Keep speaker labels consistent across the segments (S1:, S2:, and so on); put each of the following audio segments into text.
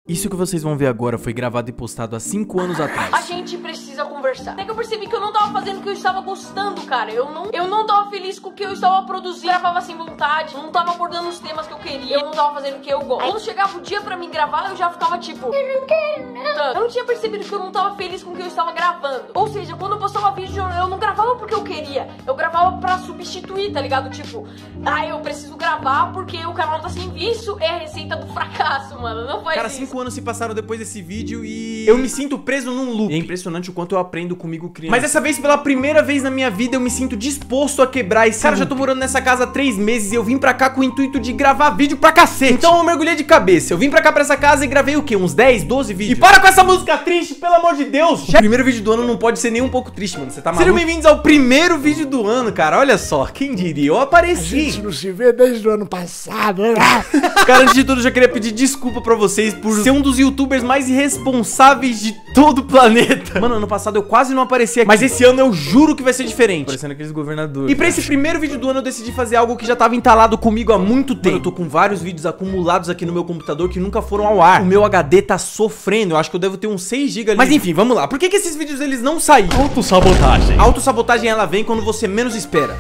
S1: Isso que vocês vão ver agora foi gravado e postado há 5 anos atrás.
S2: A gente precisa conversar. Até que eu percebi que eu não tava fazendo o que eu estava gostando, cara. Eu não tava feliz com o que eu estava produzindo. Eu gravava sem vontade, não tava abordando os temas que eu queria. Eu não tava fazendo o que eu gosto. Quando chegava o dia pra mim gravar, eu já ficava tipo, eu não quero não. Eu não tinha percebido que eu não tava feliz com o que eu estava gravando. Ou seja, quando eu postava vídeo, eu não gravava porque eu queria. Eu gravava pra substituir, tá ligado? Tipo, eu preciso gravar porque o canal tá sem vídeo. Isso é a receita do fracasso, mano. Não faz
S1: Cara,
S2: isso.
S1: 5 anos se passaram depois desse vídeo e eu me sinto preso num loop. E é impressionante o quanto eu aprendo comigo criança. Mas dessa vez, pela primeira vez na minha vida, eu me sinto disposto a quebrar esse Cara, loop. Eu já tô morando nessa casa há 3 meses e eu vim pra cá com o intuito de gravar vídeo pra cacete. Então eu mergulhei de cabeça. Eu vim pra cá pra essa casa e gravei o quê? Uns 10, 12 vídeos. E para com essa música triste, pelo amor de Deus. O primeiro vídeo do ano não pode ser nem um pouco triste, mano. Você tá maluco? Sejam bem-vindos ao primeiro vídeo do ano, cara. Olha só, quem diria? Eu apareci.
S3: A gente não se vê desde o ano passado, né?
S1: Cara, antes de tudo, eu já queria pedir desculpa pra vocês por ser um dos youtubers mais irresponsáveis de todo o planeta. Mano, ano passado eu quase não apareci aqui. Mas esse ano eu juro que vai ser diferente. Parecendo aqueles governadores. E pra esse primeiro vídeo do ano eu decidi fazer algo que já tava entalado comigo há muito tempo. Mano, eu tô com vários vídeos acumulados aqui no meu computador que nunca foram ao ar. O meu HD tá sofrendo. Eu acho que eu devo ter uns 6 GB ali. Mas enfim, vamos lá. Por que esses vídeos eles não saíram?
S3: Autossabotagem.
S1: Autossabotagem ela vem quando você menos espera.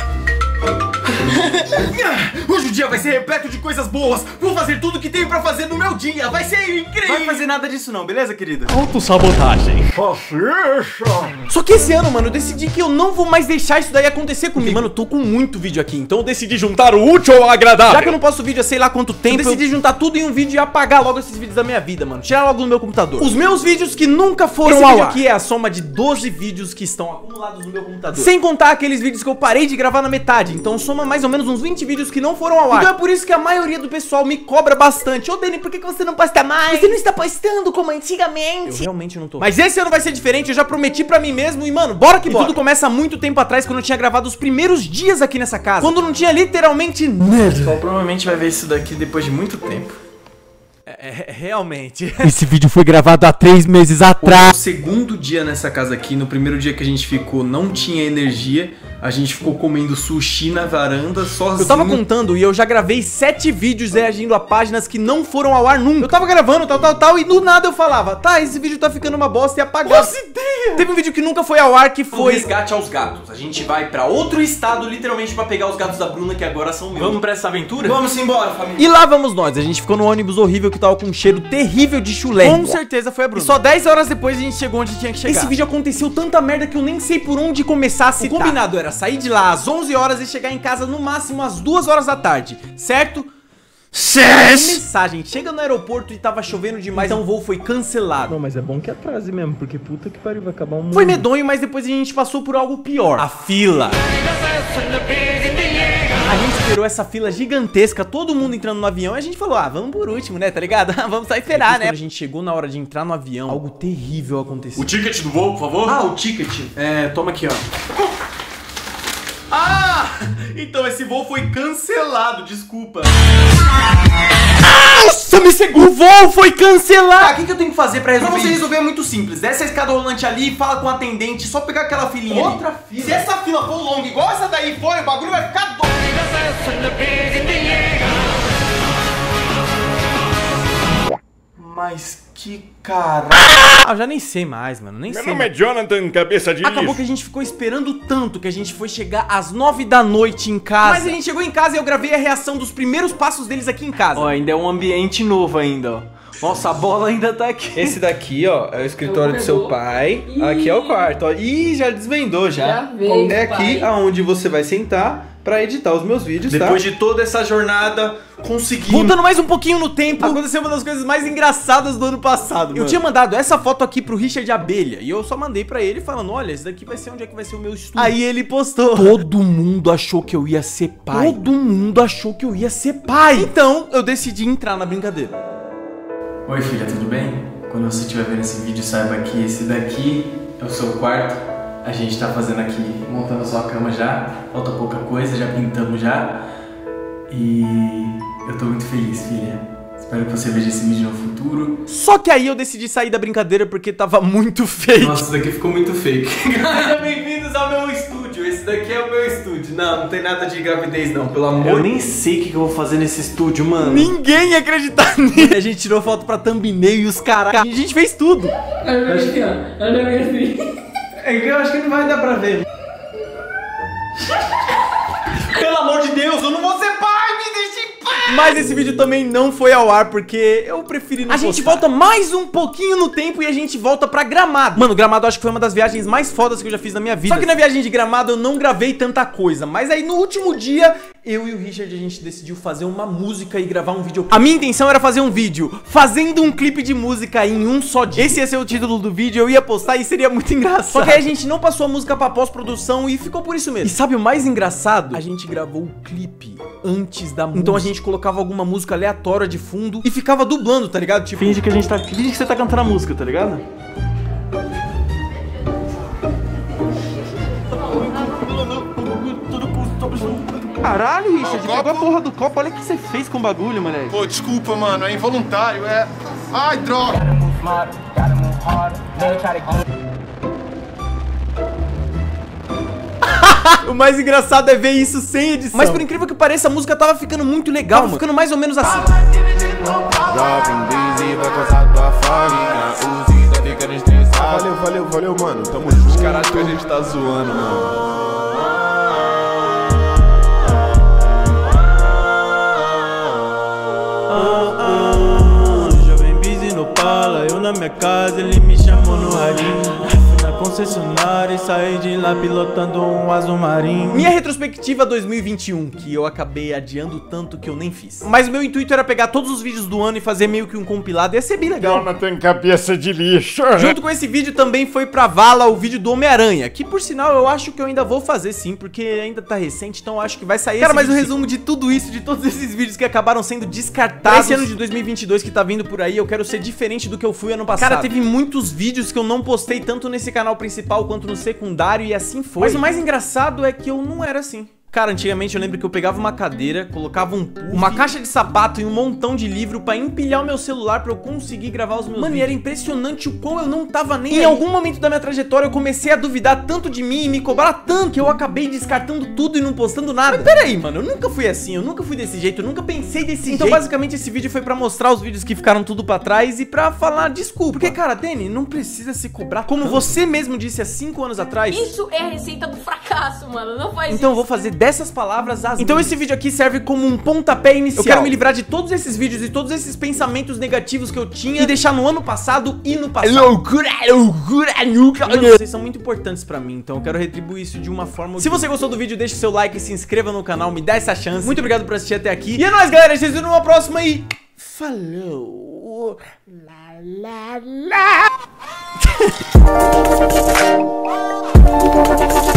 S1: Hoje o dia vai ser repleto de coisas boas. Vou fazer tudo que tenho pra fazer no meu dia. Vai ser incrível. Não vai fazer nada disso não, beleza, querida?
S3: Autossabotagem.
S1: Só que esse ano, mano, eu decidi que eu não vou mais deixar isso daí acontecer comigo. Mano, eu tô com muito vídeo aqui, então eu decidi juntar o útil ao agradável. Já que eu não posto vídeo há sei lá quanto tempo, eu decidi juntar tudo em um vídeo e apagar logo esses vídeos da minha vida, mano. Tirar logo do meu computador. Os meus vídeos que nunca foram ao ar. Esse vídeo aqui é a soma de 12 vídeos que estão acumulados no meu computador. Sem contar aqueles vídeos que eu parei de gravar na metade. Então soma mais ou menos uns 20 vídeos que não foram ao ar. Então é por isso que a maioria do pessoal me cobra bastante. Ô, Dani, por que você não posta mais? Você não está postando como antigamente. Eu realmente não tô. Mas esse ano vai ser diferente, eu já prometi pra mim mesmo. E, mano, bora que bora. Tudo começa há muito tempo atrás, quando eu tinha gravado os primeiros dias aqui nessa casa. Quando não tinha literalmente nada. O pessoal provavelmente vai ver isso daqui depois de muito tempo. Realmente.
S3: Esse vídeo foi gravado há 3 meses atrás.
S1: No segundo dia nessa casa aqui, no primeiro dia que a gente ficou, não tinha energia. A gente ficou comendo sushi na varanda, sozinho. Eu tava contando e eu já gravei 7 vídeos reagindo a páginas que não foram ao ar nunca. Eu tava gravando, tal, e do nada eu falava, tá, esse vídeo tá ficando uma bosta e apagava. Nossa ideia! Teve um vídeo que nunca foi ao ar, que foi o resgate aos gatos. A gente vai pra outro estado, literalmente, pra pegar os gatos da Bruna, que agora são meus. Vamos pra essa aventura? Vamos embora, família. E lá vamos nós. A gente ficou no ônibus horrível que tava com um cheiro terrível de chulé. Com certeza foi a Bruna. E só 10 horas depois a gente chegou onde tinha que chegar. Esse vídeo aconteceu tanta merda que eu nem sei por onde começar a citar. O combinado era sair de lá às 11 horas e chegar em casa no máximo às 2 horas da tarde, certo? Mensagem, chega no aeroporto e tava chovendo demais, então o voo foi cancelado.
S4: Não, mas é bom que atrase mesmo, porque puta que pariu, vai acabar um mundo.
S1: Foi medonho, mas depois a gente passou por algo pior. A fila. A gente esperou essa fila gigantesca, todo mundo entrando no avião, e a gente falou, vamos por último, né, tá ligado? Vamos só esperar, né? Quando a gente chegou na hora de entrar no avião, algo terrível aconteceu.
S4: O ticket do voo, por favor?
S1: O ticket. Toma aqui, ó. Então esse voo foi cancelado, desculpa. Nossa, me segura. O voo foi cancelado. O que eu tenho que fazer pra resolver? Pra você resolver é muito simples. Desce a escada rolante ali e fala com o atendente, só pegar aquela filinha ali. Outra fila? Se essa fila for longa igual essa daí foi, o bagulho vai ficar doido. Mas que caralho. Eu já nem sei mais, mano. Nem sei.
S3: Meu nome é Jonathan, cabeça de
S1: Acabou que a gente ficou esperando tanto que a gente foi chegar às 9 da noite em casa. Mas a gente chegou em casa e eu gravei a reação dos primeiros passos deles aqui em casa.
S4: Ó, ainda é um ambiente novo ainda, ó. Nossa, a bola ainda tá aqui.
S5: Esse daqui, ó, é o escritório do seu pai. Aqui é o quarto, ó. Ih, já desvendou já.
S2: Já veio,
S5: é aqui aonde você vai sentar pra editar os meus vídeos,
S1: Depois de toda essa jornada, conseguimos. Voltando mais um pouquinho no tempo, aconteceu uma das coisas mais engraçadas do ano passado, mano. Eu tinha mandado essa foto aqui pro Richard Abelha e eu só mandei pra ele falando, olha, esse daqui vai ser onde é que vai ser o meu estúdio. Aí ele postou. Todo mundo achou que eu ia ser pai. Todo mundo achou que eu ia ser pai. Então, eu decidi entrar na brincadeira.
S4: Oi, filha, tudo bem? Quando você estiver vendo esse vídeo, saiba que esse daqui é o seu quarto. A gente tá fazendo aqui, montando a sua cama já. Falta pouca coisa, já pintamos já. E eu tô muito feliz, filha. Espero que você veja esse vídeo no futuro.
S1: Só que aí eu decidi sair da brincadeira porque tava muito fake.
S4: Nossa, isso daqui ficou muito fake.
S1: Sejam bem-vindos ao meu estúdio. Esse esse daqui é o meu estúdio. Não tem nada de gravidez não, pelo amor. Eu nem sei o que eu vou fazer nesse estúdio, mano. Ninguém ia acreditar nisso. A gente tirou foto pra thumbnail e os caras. A gente fez tudo.
S2: Acho que
S1: É que eu acho que não vai dar pra ver. Pelo amor de Deus, eu não vou ser pai, me deixe em paz! Mas esse vídeo também não foi ao ar porque eu preferi não postar. A gente volta mais um pouquinho no tempo e a gente volta pra Gramado. Mano, Gramado eu acho que foi uma das viagens mais fodas que eu já fiz na minha vida. Só que na viagem de Gramado eu não gravei tanta coisa. Mas aí no último dia, eu e o Richard, a gente decidiu fazer uma música e gravar um vídeo. A minha intenção era fazer um vídeo fazendo um clipe de música em um só dia. Esse ia ser o título do vídeo, eu ia postar e seria muito engraçado. Só que aí a gente não passou a música pra pós-produção e ficou por isso mesmo. E sabe o mais engraçado? A gente gravou o clipe antes da música. Então a gente colocava alguma música aleatória de fundo e ficava dublando, tá ligado? Tipo, finge que você tá cantando a música, tá ligado? Caralho, Richard, pegou a porra do copo. Olha o que você fez com o bagulho, moleque.
S6: Pô, desculpa, mano, é involuntário, é... Ai, droga!
S1: O mais engraçado é ver isso sem edição. Mas por incrível que pareça, a música tava ficando muito legal, mano. Ficando mais ou menos assim.
S6: Valeu, mano, tamo junto. Os caras que a gente tá zoando, mano.
S1: Jovem busy no Pala, eu na minha casa, ele me chamou no radinho. Na concessionária e saí de lá pilotando um azul marinho. Minha retrospectiva 2021, que eu acabei adiando tanto que eu nem fiz. Mas o meu intuito era pegar todos os vídeos do ano e fazer meio que um compilado, ia ser bem legal.
S6: Jonathan, cabeça de lixo.
S1: Junto com esse vídeo também foi pra vala o vídeo do Homem-Aranha, que por sinal eu acho que eu ainda vou fazer sim, porque ainda tá recente, então eu acho que vai sair. Cara, mas o resumo de tudo isso, de todos esses vídeos que acabaram sendo descartados esse ano de 2022 que tá vindo por aí, eu quero ser diferente do que eu fui ano passado. Cara, teve muitos vídeos que eu não postei tanto nesse canal principal quanto no secundário e assim foi. Mas o mais engraçado é que eu não era assim. Cara, antigamente eu lembro que eu pegava uma cadeira, colocava um puff, uma caixa de sapato e um montão de livro pra empilhar o meu celular pra eu conseguir gravar os meus vídeos. Mano, e era impressionante o quão eu não tava nem Em algum momento da minha trajetória eu comecei a duvidar tanto de mim e me cobrar tanto que eu acabei descartando tudo e não postando nada. Mas peraí, mano, eu nunca fui assim, eu nunca fui desse jeito, eu nunca pensei desse jeito. Então basicamente esse vídeo foi pra mostrar os vídeos que ficaram tudo pra trás e pra falar desculpa. Porque, cara, Dani, não precisa se cobrar como você mesmo disse há 5 anos atrás.
S2: Isso é a receita do fracasso, mano, não faz
S1: Então eu vou fazer dessas palavras as Então esse vídeo aqui serve como um pontapé inicial. Eu quero me livrar de todos esses vídeos e todos esses pensamentos negativos que eu tinha e deixar no ano passado e no passado. Loucura. Mano, vocês são muito importantes pra mim, então eu quero retribuir isso de uma forma. Se você gostou do vídeo, deixa seu like, se inscreva no canal, me dá essa chance. Muito obrigado por assistir até aqui. E é nóis, galera, vocês viram numa próxima e... Falou. La.